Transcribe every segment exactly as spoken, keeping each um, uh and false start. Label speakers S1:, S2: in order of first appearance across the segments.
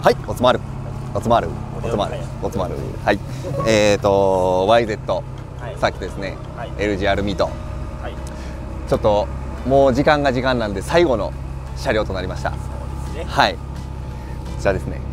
S1: はい、おつまる、おつまる、おつまる、おつまる。はい。えっと ワイゼット、さっきですね、エルジーアール ミート。ちょっともう時間が時間なんで最後の車両となりました。そうですね。はい。こちらですね。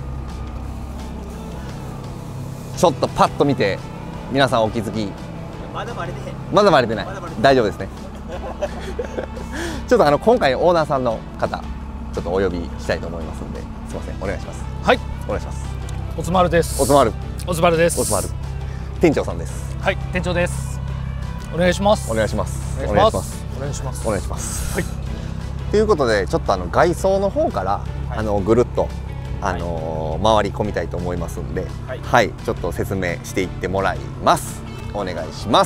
S1: ちょっとパッと見て皆さんお気づき。
S2: まだバレてへん。
S1: まだバレてない。大丈夫ですね。ちょっとあの今回オーナーさんの方ちょっとお呼びしたいと思いますので、すみません、お願いします。
S3: はい、
S1: お願いします。
S3: おつまるです。
S1: おつまる。
S3: おつまるです。
S1: おつまる。店長さんです。
S3: はい、店長です。お願いします。
S1: お願いします。
S3: お願いします。お願いします。
S1: お願いします。はい。ということでちょっとあの外装の方から、はい、あのぐるっとあのーはい、回り込みたいと思いますんで、はい、はい、ちょっと説明していってもらいます。お願いします。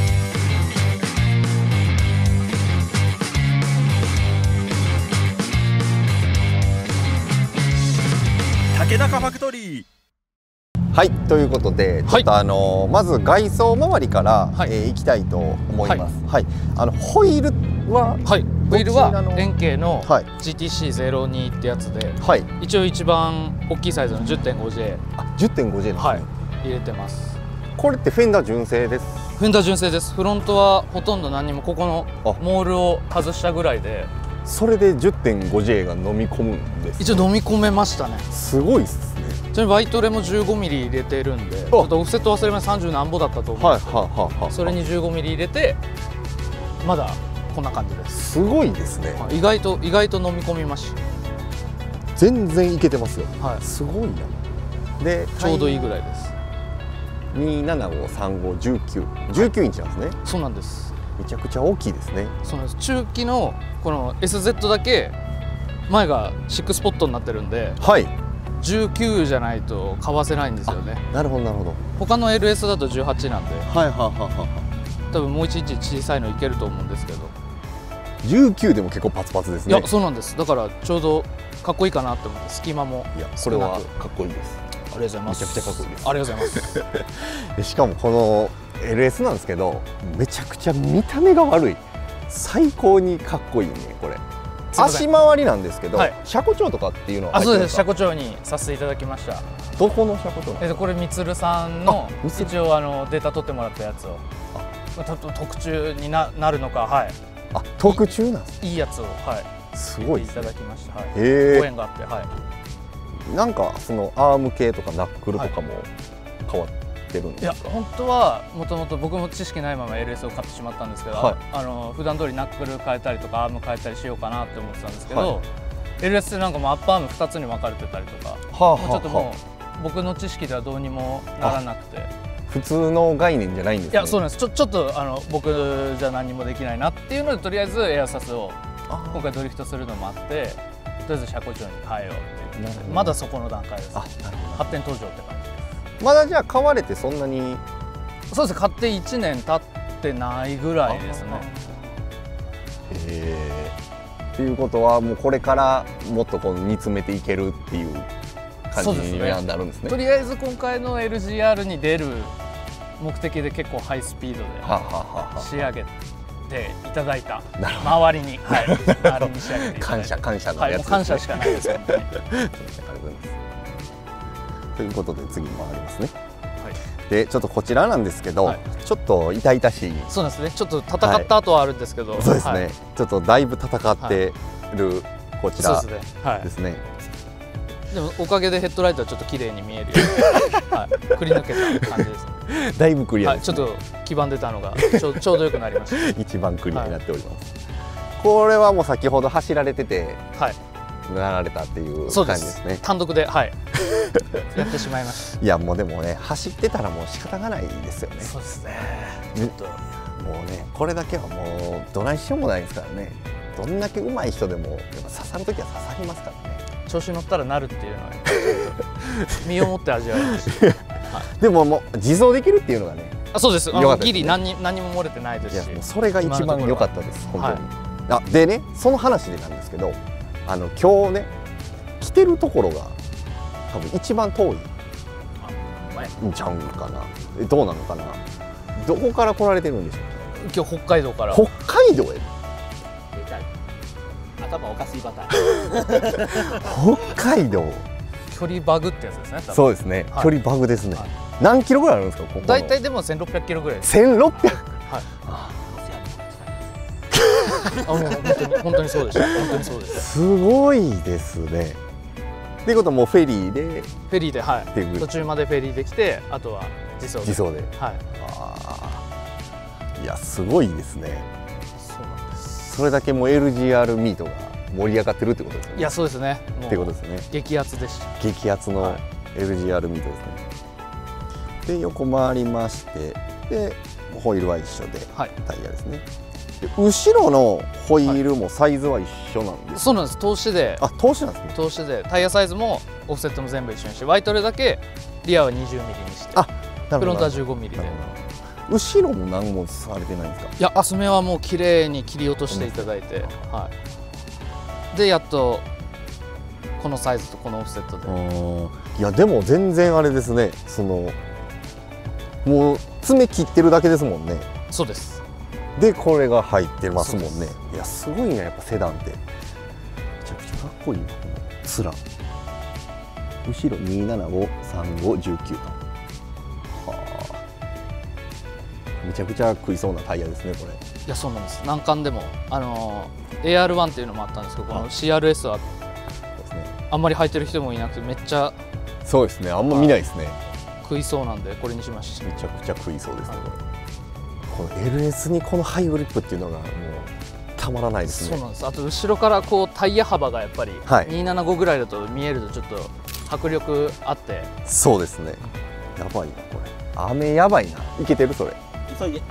S2: 竹中ファクトリー。
S1: はい、ということでちょっとあのー、まず外装周りから、はい、えー、行きたいと思います。はい、はい、あのホイールは、
S3: はい、ホイールは円形の ジーティーシーゼロに ってやつで、はい、一応一番大きいサイズの じゅってんごジェー、
S1: あ、じゅってんごジェー ですね。はい、
S3: 入れてます。
S1: これってフェンダー純正です。
S3: フェンダー純正です。フロントはほとんど何にも、ここのモールを外したぐらいで。
S1: それで じゅってんごジェー が飲み込むんです、ね、
S3: 一応飲み込めましたね。
S1: すごいっすね。
S3: ちなみにバイトレも じゅうごミリ 入れてるんで、ちょっとオフセット忘れました。さんじゅう何ぼだったと思うんですけど、それに じゅうごミリ 入れてまだこんな感じです。
S1: すごいですね。
S3: 意外と意外と飲み込みました。
S1: 全然いけてますよ。はい、すごいな。で
S3: ちょうどいいぐらいです。
S1: にななごさんごじゅうきゅう、じゅうきゅうインチなんですね。
S3: そうなんです。
S1: めちゃくちゃ大きいですね。
S3: そうなんです。中期のこの エスゼット だけ前がシックスポットになってるんで、はい、じゅうきゅうじゃないと買わせないんですよね。
S1: なるほどなるほど。
S3: 他の エルエス だとじゅうはちなんで、
S1: はいはいはいはい。
S3: 多分もういちインチ小さいのいけると思うんですけど、
S1: じゅうきゅうでも結構パツパツですね。
S3: いや、そうなんです。だからちょうどかっこいいかなって思って、隙間も。
S1: いや、これはかっこいいです。
S3: ありがとうございます。
S1: めちゃくちゃかっこいいです。
S3: ありがとうございます
S1: でしかもこの エルエス なんですけど、めちゃくちゃ見た目が悪い。最高にかっこいいねこれ。足回りなんですけど、はい、車庫帳とかっていうのは。
S3: あ、そうです。車庫帳にさせていただきました。
S1: どこの車庫帳？
S3: えっとこれみつるさんの一応あのデータ取ってもらったやつを、あ、特注に な, なるのか、はい。
S1: あ、特注なんです。
S3: いいやつを、はい。すごい、ね、いただきました。はい。へえ。ご縁があって、はい。
S1: なんかそのアーム系とかナックルとかも変わって。い
S3: や、本当はもともと僕も知識ないまま エルエス を買ってしまったんですけど、はい、あの普段通りナックル変えたりとかアーム変えたりしようかなって思ってたんですけど、はい、エルエス ってなんかもうアッパーアームふたつに分かれてたりとか、はあ、もうちょっともう僕の知識ではどうにもならなくて、
S1: 普通の概念じゃないんですね。
S3: いや、そうなんです。ちょちょっとあの僕じゃ何もできないなっていうので、とりあえずエアサスを今回ドリフトするのもあって、とりあえず車庫帳に変えようっていう、まだそこの段階です。あ、なるほど。発展途上って感じ。
S1: まだじゃあ買われてそんなに。
S3: そうです。買っていちねん経ってないぐらいですね。
S1: ええ。ということはもうこれからもっとこう煮詰めていけるっていう感じになるんですね。
S3: とりあえず今回の エルジーアール に出る目的で結構ハイスピードで仕上げていただいた周りに、はい、周りに仕上げていただいた。感謝感謝のやつですね。感謝しかないです本当に。
S1: ということで次回りますね。はい、でちょっとこちらなんですけど、はい、ちょっと痛々しい。
S3: そうですね。ちょっと戦った後はあるんですけど、はい、
S1: そうですね、はい。ちょっとだいぶ戦ってるこちらですね。
S3: でもおかげでヘッドライトはちょっと綺麗に見えるように、はい、くり抜けた感じですね。
S1: だいぶクリアです、
S3: ね。はい、ちょっと黄ばんでたのがちょちょうどよくなりました。
S1: 一番クリアになっております。はい、これはもう先ほど走られてて。はい。なられたっていう感じですね。
S3: 単独で、はい、やってしまいました。
S1: いや、もうでもね、走ってたらもう仕方がないですよね。
S3: そうですね。ちょっと
S1: もうね、これだけはもうどないしようもないですからね。どんだけ上手い人でもやっぱ刺さる時は刺さりますからね。
S3: 調子乗ったらなるっていうのは身をもって味わいました。はい、
S1: でももう自走できるっていうのがね。
S3: あ、そうです。あのギリ何に何も漏れてないですし。
S1: いや、もうそれが一番良かったです本当に。はい、あ、でね、その話でなんですけど。あの今日ね来てるところが多分一番遠いんちゃうんかな。え、どうなのかな。どこから来られてるんでしょう
S3: か。今日北海道から。
S1: 北海道へ。
S2: 頭おかしいパターン。
S1: 北海道。
S3: 距離バグってやつですね。
S1: そうですね、
S3: はい、
S1: 距離バグですね、はい、何キロぐらいあるんですかここ？
S3: 大体でもせんろっぴゃくキロぐらいです。
S1: せんろっぴゃく、
S3: はい、あもう本当に本当にそうでした。本当にそうです。
S1: すごいですね。っていうことはもうフェリーで
S3: フェリーで、はい、途中までフェリーで来て、あとは自走で
S1: 自走で、はい、あいやすごいですね。
S3: そうなんです。
S1: それだけもう エルジーアール ミートが盛り上がってるってことですね。
S3: いやそうですね。
S1: ってことですね。
S3: 激アツでした。
S1: 激アツの エルジーアール ミートですね。はい、で横回りまして、でホイールは一緒で、はい、タイヤですね。で後ろのホイールもサイズは一緒なんですか？はい、そう
S3: なんです。通しで、
S1: あ通しなんですね。
S3: 通しでタイヤサイズもオフセットも全部一緒にして、ワイトレだけリアはにじゅうミリにして、あフロントはじゅうごミリで。
S1: 後ろも何もされてないんですか？
S3: いや爪はもう綺麗に切り落としていただいて、はい、でやっとこのサイズとこのオフセットで。
S1: いやでも全然あれですね、そのもう爪切ってるだけですもんね。
S3: そうです。
S1: でこれが入ってますもんね。いやすごいね、やっぱセダンってめちゃくちゃかっこいいな。この面後ろにーななごさんごいちきゅうと、はあめちゃくちゃ食いそうなタイヤですねこれ。
S3: いやそうなんです。難関でもあの エーアールワン っていうのもあったんですけど、この シーアールエス はあんまり履いてる人もいなくて、めっちゃ
S1: そうですね、あんま見ないですね。
S3: 食いそうなんでこれにしました。
S1: めちゃくちゃ食いそうですね、はい、これこの エルエス にこのハイグリップっていうのがもうたまらないですね。
S3: そうなんです。あと後ろからこうタイヤ幅がやっぱりにーななごぐらいだと見えるとちょっと迫力あって。
S1: そうですね、やばいなこれ。雨やばいな。いけてるそれ。
S2: 急いで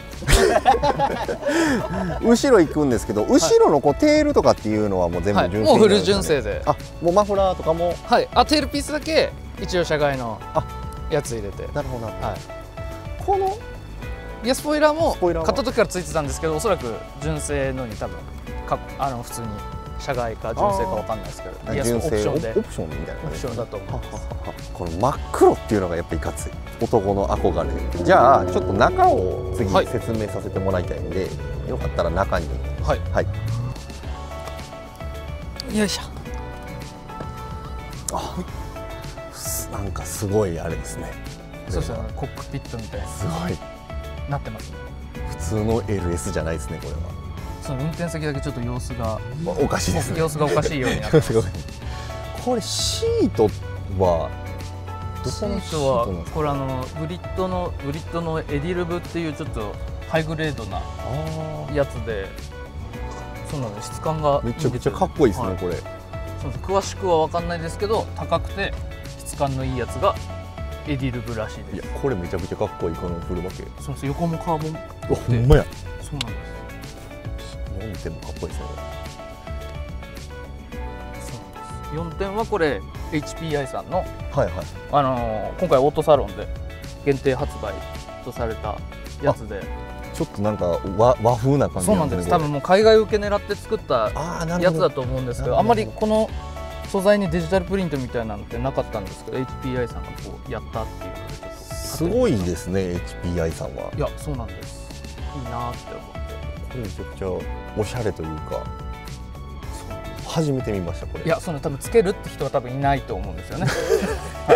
S1: 後ろ行くんですけど、後ろのこうテールとかっていうのはもう全部純正、ね、はい、
S3: もうフル純正で。
S1: あもうマフラーとかも、
S3: はい、あテールピースだけ一応車外のやつ入れて。
S1: なるほど、はい、
S3: このいやスポイラーも買った時からついてたんですけど、おそらく純正のに多分かあの普通に車外か純正かわかんないですけど、いやオプションで
S1: オプションみたいな
S3: オプションだと思います。
S1: この真っ黒っていうのがやっぱりいかつい男の憧れ。じゃあちょっと中を次説明させてもらいたいんで、はい、よかったら中に。
S3: はい、
S1: はい、
S3: よいしょ。
S1: あなんかすごいあれですね。
S3: そうですね、コックピットみたいな
S1: すごい
S3: なってますね。
S1: 普通の エルエス じゃないですねこれは。
S3: その運転席だけちょっと様子が
S1: おかしいですね。
S3: 様子がおかしいようになってます。
S1: これシートは
S3: どこのシートはこれあのブリッドのブリッドのエディルブっていうちょっとハイグレードなやつで、そうなの質感が
S1: めちゃくちゃかっこいいですね、はい、これ。
S3: そう詳しくは分かんないですけど高くて質感のいいやつがエディルブらしいです。
S1: いやこれめちゃくちゃかっこいいこのフルバケ。
S3: そうです。横もカーボン。
S1: うわほんまや。
S3: そうなんです。
S1: よんてんもかっこいいですねこれ。
S3: そうなんです。よんてんはこれ エイチピーアイ さんの、はいはい、あのー、今回オートサロンで限定発売とされたやつで、
S1: ちょっとなんか 和, 和風な感じ。
S3: そうなんです。多分もう海外受け狙って作ったやつだと思うんですけど、あんまりこの素材にデジタルプリントみたいなのってなかったんですけど、 エイチピーアイ さんがこうやったっていうのでちょっと
S1: すごいですね エイチピーアイ さんは。い
S3: やそうなんです。いいなって思って。
S1: これめちゃくちゃおしゃれというか、初めて見ましたこれ。
S3: いやその多分つけるって人は多分いないと思うんですよね。はい、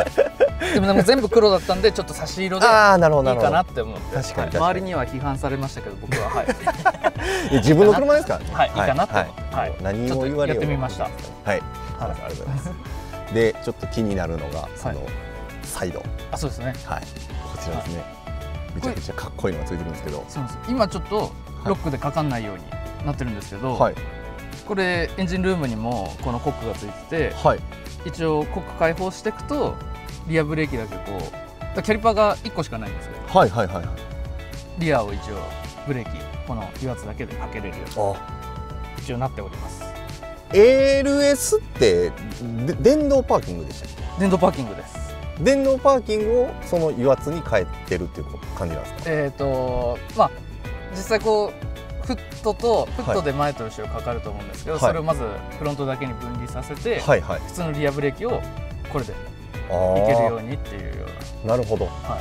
S3: でもでも全部黒だったんでちょっと差し色でいいかなって思って。確かに周りには批判されましたけど僕ははい
S1: 自分の車ですからね。
S3: はいいいかなと、はい
S1: はい、何も言われよう
S3: やってみました。
S1: はい、はい、ありがとうございます。でちょっと気になるのがそのサイド。
S3: あそうですね。
S1: はいこちらですね。めちゃくちゃかっこいいのがついてるんですけど。
S3: そうです。今ちょっとロックでかかんないようになってるんですけど、はい、これエンジンルームにもこのコックがついてて、はい、一応コック開放していくとリアブレーキだけこうキャリパーがいっこしかないんですけど、はいはいはい、リアを一応ブレーキこの油圧だけでかけれるように一応なっております。
S1: エルエス って電動パーキングでしたっけ？
S3: 電動パーキングです。
S1: 電動パーキングをその油圧に変えてるっていう感じなんですか？え
S3: っとまあ実際こうフットとフットで前と後ろかかると思うんですけど、はい、それをまずフロントだけに分離させて、はいはい、普通のリアブレーキをこれでいけるようにっていうような。
S1: なるほど、はい、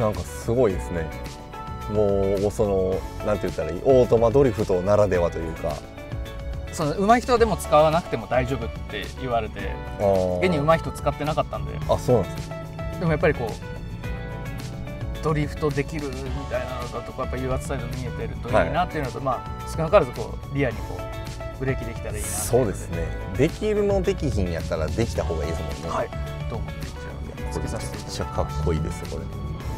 S1: なんかすごいですね。もうそのなんて言ったらいい、オートマドリフトならではというか、
S3: その上手い人でも使わなくても大丈夫って言われて、現に上手い人使ってなかったんで。
S1: あ、そうなんですね。
S3: でもやっぱりこうドリフトできるみたいなのだとか、やっぱ油圧サイド見えてるといいなっていうのと、はい、まあ少なからずこうリアにこうブレーキできたらいいな。
S1: そうですね。できるのできひんやったらできた方がいいですもんね。
S3: はい。と思っていっちゃうのでつけさせていただきます。
S1: めっちゃかっこいいですこれ。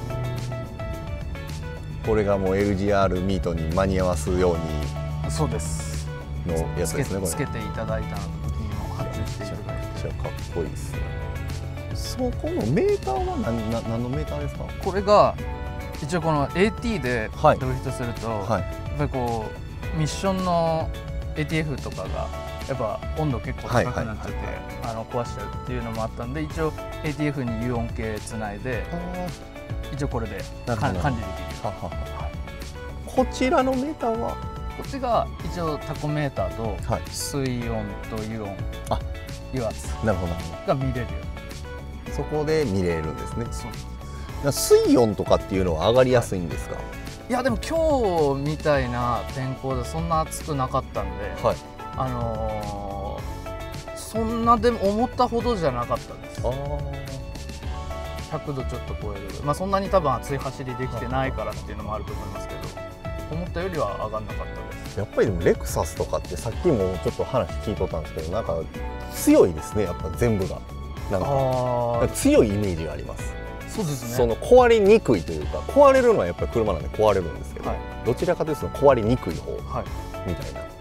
S1: これがもう エルジーアール ミートに間に合わすように。
S3: そうです。
S1: のやつですね。これ
S3: つけていただいたの時にも発注していただいて。
S1: めっちゃかっこいいですね。そこのメーターは何な何のメーターですか？
S3: これが一応この エーティー でドリフトすると、はい、やっぱりこうミッションの エーティーエフ とかがやっぱ温度結構高くなっちゃってあの壊しちゃうっていうのもあったんで、一応 エーティーエフ に油温計つないで一応これで管理できる。ははは、
S1: こちらのメーターは
S3: こっちが一応タコメーターと水温と油温、あ、油圧が見れるよ。
S1: そこで見れるんですね。そう。水温とかっていうのは上がりやすいんですか？はい、
S3: いやでも今日みたいな天候でそんな暑くなかったんで、はい、あのー、そんなでも思ったほどじゃなかったです。あ、ひゃくどちょっと超える、まあ、そんなに多分熱い走りできてないからっていうのもあると思いますけど、思ったよりは上がんなかったです。
S1: やっぱりでもレクサスとかってさっきもちょっと話聞いとったんですけど、なんか強いですね、やっぱ全部がなんか強いイメージがあります。
S3: そうですね。
S1: その壊れにくいというか、壊れるのはやっぱり車なんで壊れるんですけど、はい、どちらかというと壊れにくい方みたいな、はい、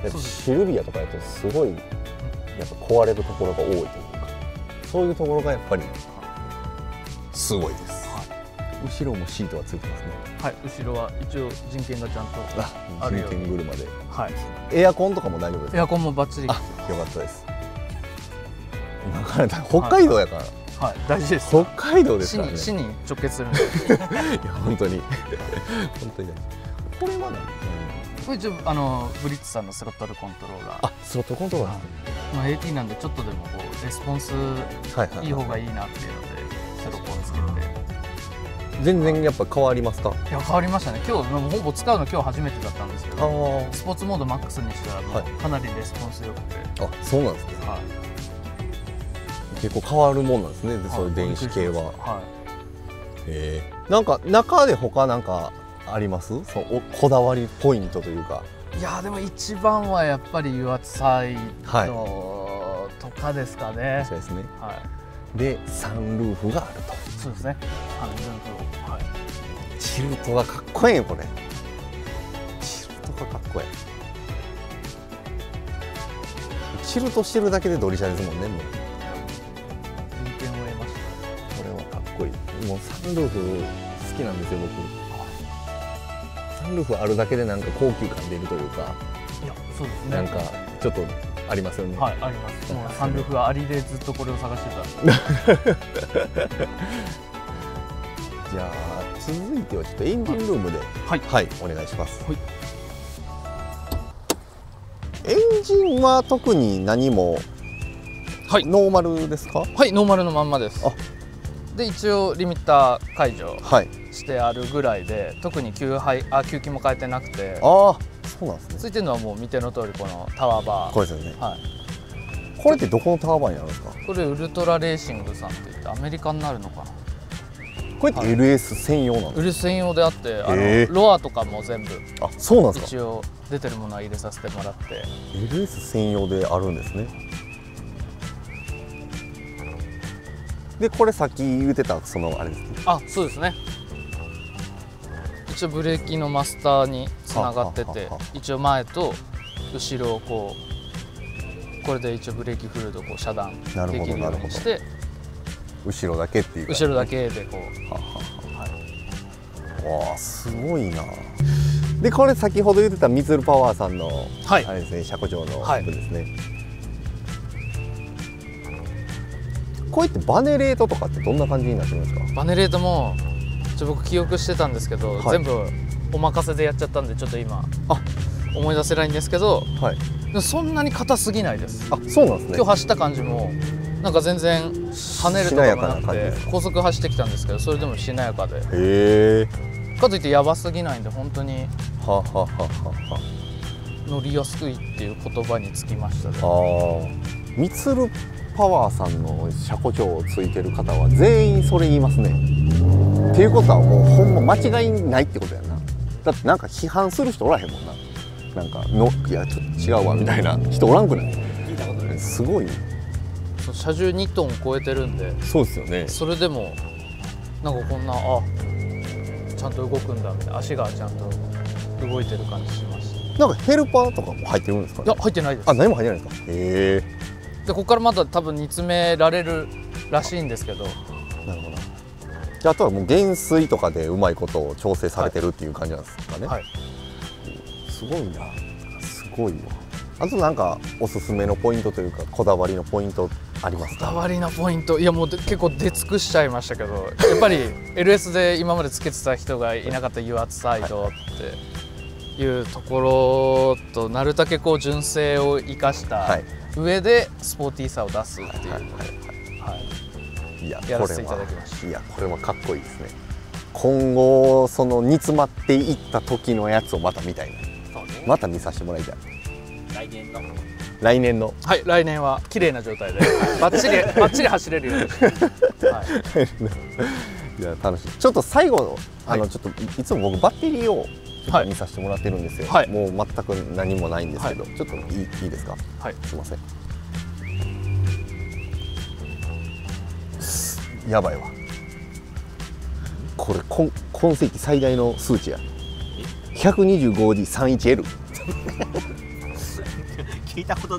S1: シルビアとかやとすごいやっぱ壊れるところが多いというか、そういうところがやっぱりすごいです。はい、後ろもシートがついてますね。
S3: はい、後ろは一応人権がちゃんとあるように。
S1: 人権車で。
S3: はい。
S1: エアコンとかも大丈夫ですか？
S3: エアコンもバッチリ。
S1: あ、よかったです。今から北海道やから。
S3: はい、大事です。
S1: 北海道ですからね。
S3: 市に直結するんで。い
S1: や本当に本当に。これは何？
S3: これ一応あのブリッツさんのスロットルコントローラー。
S1: あ、スロットルコントローラー。
S3: まあ エーティー なんでちょっとでもこうレスポンスいい方がいいなっていうのでスロコンつけて。
S1: 全然やっぱ変わりますか？
S3: いや変わりましたね。今日ほぼ使うの今日初めてだったんですけど、スポーツモードマックスにしたらもうかなりレスポンス良くて。
S1: あ、そうなんですね。はい。結構変わるもんなんですね。で、そういう電子系は。はい。へえ。なんか中で他なんかあります？そう、こだわりポイントというか。
S3: いやでも一番はやっぱり油圧サイドとかですかね。
S1: そうですね。
S3: はい。
S1: でサンルーフがあると。
S3: そうですね。サンルーフを、はい、
S1: チルトがかっこいいねこれ。チルトがかっこいい。チルトしてるだけでドリシャですもんね。もう。
S3: 人権を得ました。
S1: これはかっこいい。もうサンルーフ好きなんですよ僕。サンルーフあるだけでなんか高級感出るというか。
S3: いやそうですね。
S1: なんかちょっと。ありますよね。
S3: はい、あります。もうサンルーフがありでずっとこれを探してた。
S1: じゃあ続いてはちょっとエンジンルームで、はい、はい、お願いします。はい、エンジンは特に何も、はい、ノーマルですか？
S3: はい、ノーマルのまんまです。あ、で一応リミッター解除してあるぐらいで、はい、特に吸排あ吸気も変えてなくて。
S1: ああ。そうなんですね。
S3: ついてるのはもう見ての通りこのタワーバー。
S1: これですよね。はい。これってどこのタワーバーになるんですか？
S3: これウルトラレーシングさんって言ってアメリカになるのかな。
S1: これって エルエス 専用なんですか？
S3: エルエス 専用であって、あのロアとかも全部。
S1: あ、そうなんですか。
S3: 一応出てるものは入れさせてもらって。
S1: エルエス 専用であるんですね。でこれさっき言ってたそのあれですね。
S3: あ、そうですね。一応ブレーキのマスターにつながってて、一応前と後ろをこうこれで一応ブレーキフルードをこう遮断できるようにして、
S1: 後ろだけっていうか、
S3: 後ろだけでこう。
S1: わあすごいな。でこれ先ほど言ってたミツルパワーさんの、はい、あれですね、車庫上の服ですね。はい、こういってバネレートとかってどんな感じになってるんですか？
S3: バネレートもちょ僕記憶してたんですけど、はい、全部お任せでやっちゃったんでちょっと今あ思い出せないんですけど、はい、でそんなに硬すぎないです。
S1: あ、そうなんですね。
S3: 今日走った感じもなんか全然跳ねるとかもなくて高速走ってきたんですけど、それでもしなやかで、
S1: へー、
S3: かといってやばすぎないんで本当に。
S1: ははははは。
S3: 乗りやすいっていう言葉につきましたね。
S1: ああ、ミツルパワーさんの車庫長をついてる方は全員それ言いますね。っていうことはもうほんま間違いないってことやな。だってなんか批判する人おらへんもんな。なんかのいやちょっと違うわみたいな人おらんくない？聞いたことない。すごい。
S3: そう車重にトン超えてるんで。
S1: そうですよね。
S3: それでもなんかこんなあちゃんと動くんだみたいな、足がちゃんと動いてる感じしました。
S1: なんかヘルパーとかも入ってるんですかね？
S3: いや入ってないです。
S1: あ、何も入ってないですか？へえ。
S3: でここからまだ多分煮詰められるらしいんですけど。
S1: なるほど。じゃあ、あとはもう減衰とかでうまいことを調整されてるっていう感じなんですかね。はい、すごいな。すごいわ。あとなんかおすすめのポイントというかこだわりのポイントありますか？
S3: こだわりのポイント、いやもう結構出尽くしちゃいましたけど、やっぱり エルエス で今までつけてた人がいなかった油圧サイドっていうところと、なるだけこう純正を生かした上でスポーティーさを出すっていうのでやらせていただきました。
S1: いやこれはかっこいいですね。今後その煮詰まっていった時のやつをまた見たいな。また見させてもらいたい。
S2: 来年の
S1: 来年の
S3: はい、来年は綺麗な状態でバッチリバッチリ走れるようにして、はい、
S1: いや楽しい。ちょっと最後あの、はい、ちょっといつも僕バッテリーをちょっと見させてもらってるんですよ。はい、もう全く何もないんですけど、はい、ちょっといいいいですか？はい、すいません。やばいわ。これ今今世紀最大の数値や。ひゃくにじゅうごディーさんじゅういちエル。
S2: 聞いたことない。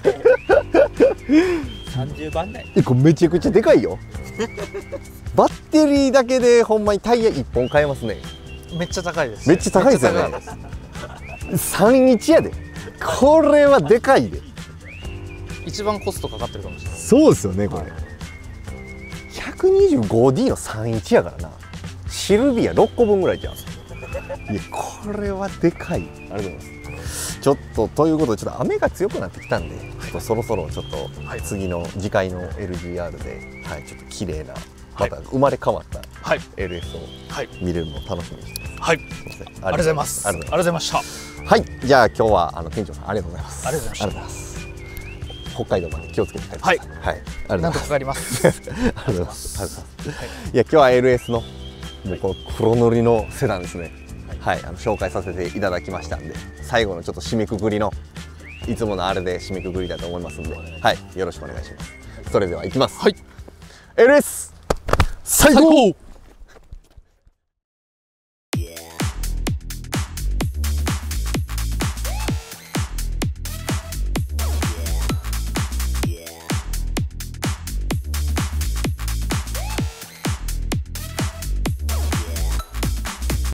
S2: さんじゅうばん台。
S1: え、これめちゃくちゃでかいよ。バッテリーだけでほんまにタイヤいっぽん買えますね。
S3: めっちゃ高いです。
S1: めっちゃ高いですよね。さんじゅういちやで。これはでかいで。
S3: 一番コストかかってるかもしれない。
S1: そうですよねこれ。ひゃくにじゅうごディー のさんじゅういちやからな。シルビアろっこぶんぐらいじゃん。いやこれはでかい。ありがとうございます。ちょっとということでちょっと雨が強くなってきたんで、ちょっとそろそろちょっと次の次回の エルジーアール で、はい、ちょっと綺麗なまた生まれ変わった エルエス を見れるのを楽しみにしてます。はい、すみません。ありがとうございます。ありがとうございました。はい、じゃあ今日はあの店長さんありがとうございます。ありがとうございます。北海道まで気をつけて帰ってください。はい、なんとかかかります。ありがとうございます。いや今日は エルエス のもうこの黒塗りのセダンですね。はい、あの紹介させていただきましたんで、最後のちょっと締めくくりのいつものあれで締めくくりだと思いますんで、はい、よろしくお願いします。それではいきます。はい、エルエス 最高。